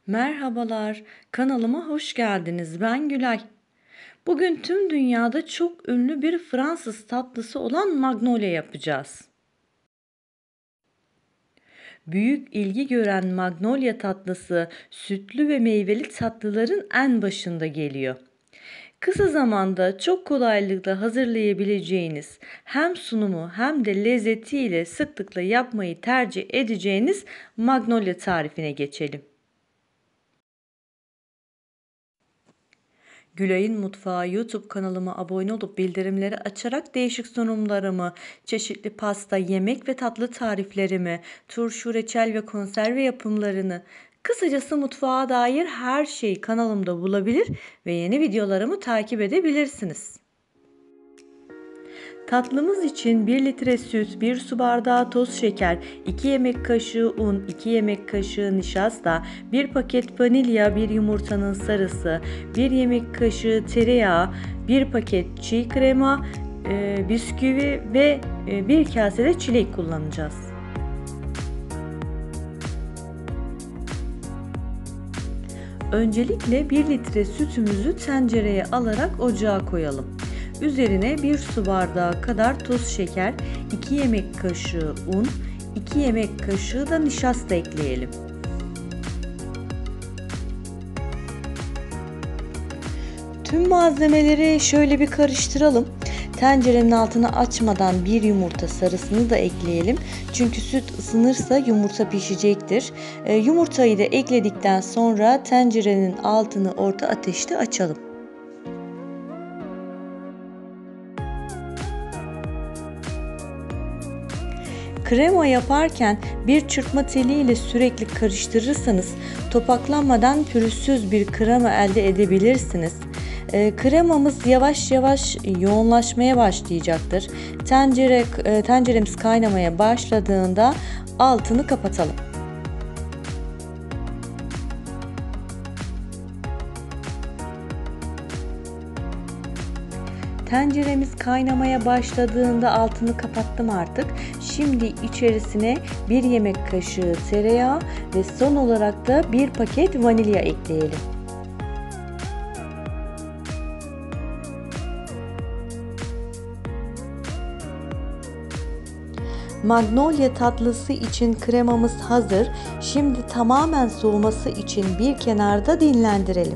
Merhabalar, kanalıma hoş geldiniz. Ben Gülay. Bugün tüm dünyada çok ünlü bir Fransız tatlısı olan Magnolia yapacağız. Büyük ilgi gören Magnolia tatlısı sütlü ve meyveli tatlıların en başında geliyor. Kısa zamanda çok kolaylıkla hazırlayabileceğiniz, hem sunumu hem de lezzetiyle sıklıkla yapmayı tercih edeceğiniz Magnolia tarifine geçelim. Gülay'ın Mutfağı YouTube kanalıma abone olup bildirimleri açarak değişik sunumlarımı, çeşitli pasta, yemek ve tatlı tariflerimi, turşu, reçel ve konserve yapımlarını, kısacası mutfağa dair her şeyi kanalımda bulabilir ve yeni videolarımı takip edebilirsiniz. Tatlımız için 1 litre süt, 1 su bardağı toz şeker, 2 yemek kaşığı un, 2 yemek kaşığı nişasta, 1 paket vanilya, 1 yumurtanın sarısı, 1 yemek kaşığı tereyağı, 1 paket çiğ krema, bisküvi ve 1 kase de çilek kullanacağız. Öncelikle 1 litre sütümüzü tencereye alarak ocağa koyalım. Üzerine 1 su bardağı kadar toz şeker, 2 yemek kaşığı un, 2 yemek kaşığı da nişasta ekleyelim. Tüm malzemeleri şöyle bir karıştıralım. Tencerenin altını açmadan bir yumurta sarısını da ekleyelim. Çünkü süt ısınırsa yumurta pişecektir. Yumurtayı da ekledikten sonra tencerenin altını orta ateşte açalım. Krema yaparken bir çırpma teliyle sürekli karıştırırsanız topaklanmadan pürüzsüz bir krema elde edebilirsiniz. Kremamız yavaş yavaş yoğunlaşmaya başlayacaktır. Tenceremiz kaynamaya başladığında altını kapatalım. Tenceremiz kaynamaya başladığında altını kapattım artık. Şimdi içerisine 1 yemek kaşığı tereyağı ve son olarak da 1 paket vanilya ekleyelim. Magnolia tatlısı için kremamız hazır. Şimdi tamamen soğuması için bir kenarda dinlendirelim.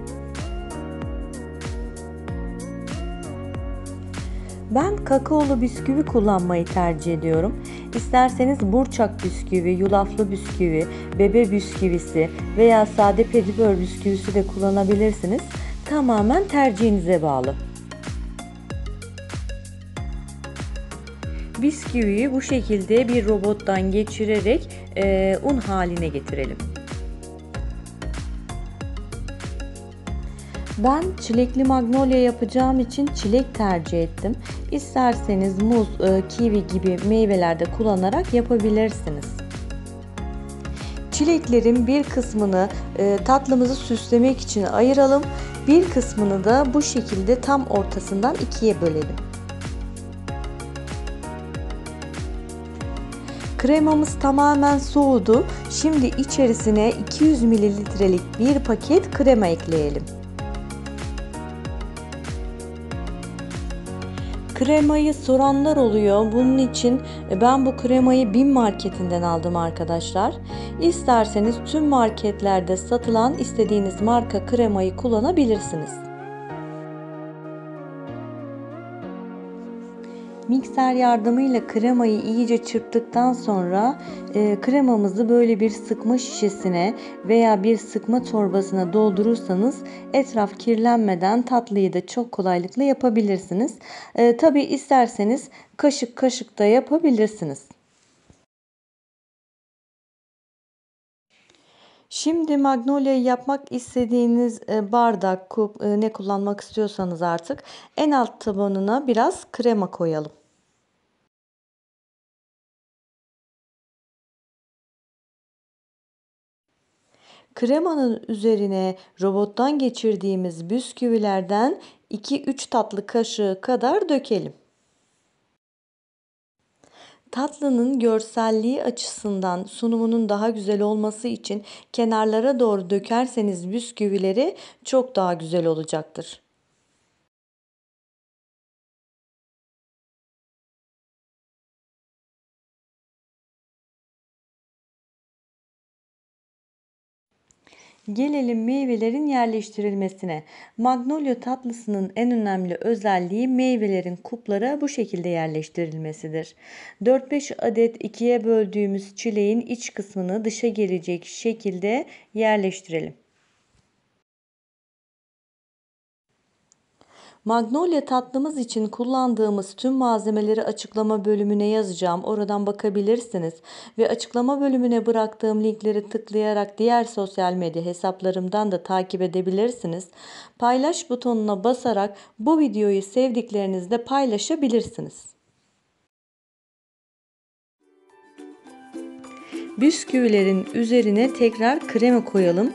Ben kakaolu bisküvi kullanmayı tercih ediyorum. İsterseniz burçak bisküvi, yulaflı bisküvi, bebe bisküvisi veya sade petibör bisküvisi de kullanabilirsiniz. Tamamen tercihinize bağlı. Bisküviyi bu şekilde bir robottan geçirerek un haline getirelim. Ben çilekli magnolia yapacağım için çilek tercih ettim. İsterseniz muz, kivi gibi meyvelerde kullanarak yapabilirsiniz. Çileklerin bir kısmını tatlımızı süslemek için ayıralım. Bir kısmını da bu şekilde tam ortasından ikiye bölelim. Kremamız tamamen soğudu. Şimdi içerisine 200 mililitrelik bir paket krema ekleyelim. Kremayı soranlar oluyor. Bunun için ben bu kremayı BİM marketinden aldım arkadaşlar. İsterseniz tüm marketlerde satılan istediğiniz marka kremayı kullanabilirsiniz. Mikser yardımıyla kremayı iyice çırptıktan sonra kremamızı böyle bir sıkma şişesine veya bir sıkma torbasına doldurursanız etraf kirlenmeden tatlıyı da çok kolaylıkla yapabilirsiniz. Tabii isterseniz kaşık kaşık da yapabilirsiniz. Şimdi Magnolia'yı yapmak istediğiniz bardak, kup ne kullanmak istiyorsanız artık en alt tabanına biraz krema koyalım. Kremanın üzerine robottan geçirdiğimiz bisküvilerden 2-3 tatlı kaşığı kadar dökelim. Tatlının görselliği açısından sunumunun daha güzel olması için kenarlara doğru dökerseniz bisküvileri çok daha güzel olacaktır. Gelelim meyvelerin yerleştirilmesine. Magnolia tatlısının en önemli özelliği meyvelerin kuplara bu şekilde yerleştirilmesidir. 4-5 adet ikiye böldüğümüz çileğin iç kısmını dışa gelecek şekilde yerleştirelim. Magnolia tatlımız için kullandığımız tüm malzemeleri açıklama bölümüne yazacağım. Oradan bakabilirsiniz. Ve açıklama bölümüne bıraktığım linkleri tıklayarak diğer sosyal medya hesaplarımdan da takip edebilirsiniz. Paylaş butonuna basarak bu videoyu sevdiklerinizle paylaşabilirsiniz. Bisküvilerin üzerine tekrar krema koyalım.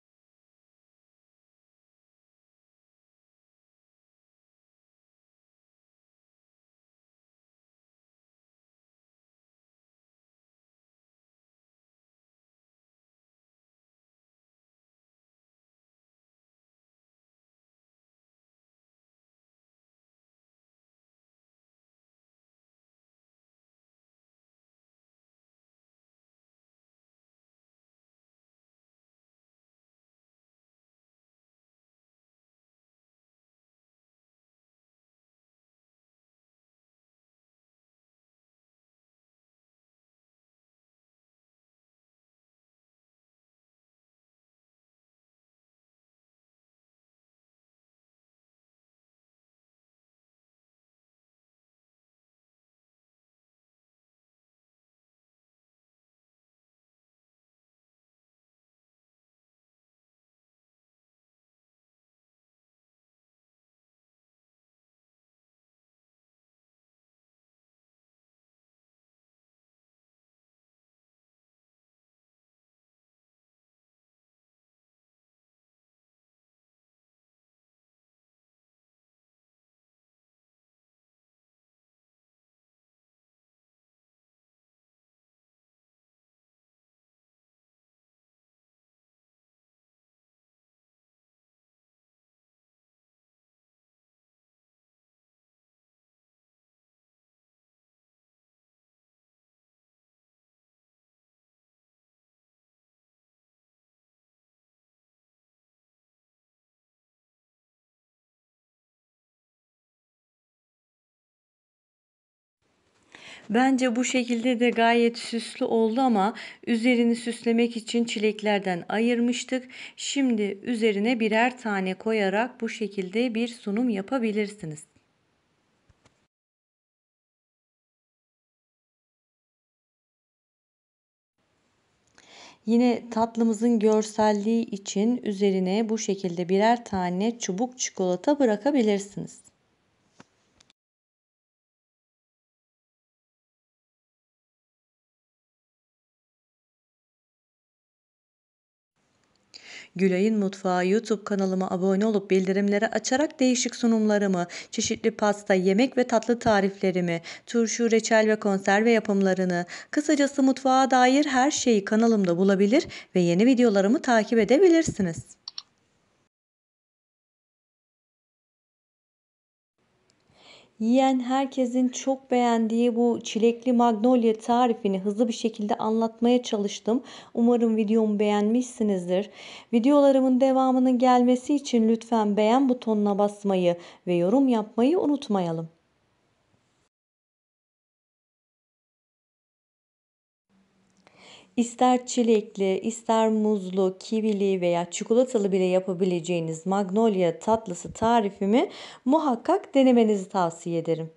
Bence bu şekilde de gayet süslü oldu ama üzerini süslemek için çileklerden ayırmıştık. Şimdi üzerine birer tane koyarak bu şekilde bir sunum yapabilirsiniz. Yine tatlımızın görselliği için üzerine bu şekilde birer tane çubuk çikolata bırakabilirsiniz. Gülay'ın Mutfağı YouTube kanalıma abone olup bildirimleri açarak değişik sunumlarımı, çeşitli pasta, yemek ve tatlı tariflerimi, turşu, reçel ve konserve yapımlarını, kısacası mutfağa dair her şeyi kanalımda bulabilir ve yeni videolarımı takip edebilirsiniz. Yiyen herkesin çok beğendiği bu çilekli magnolia tarifini hızlı bir şekilde anlatmaya çalıştım. Umarım videomu beğenmişsinizdir. Videolarımın devamının gelmesi için lütfen beğen butonuna basmayı ve yorum yapmayı unutmayalım. İster çilekli, ister muzlu, kivili veya çikolatalı bile yapabileceğiniz magnolia tatlısı tarifimi muhakkak denemenizi tavsiye ederim.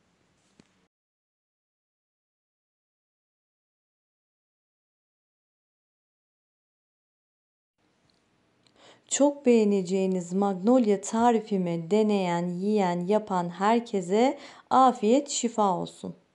Çok beğeneceğiniz magnolia tarifimi deneyen, yiyen, yapan herkese afiyet şifa olsun.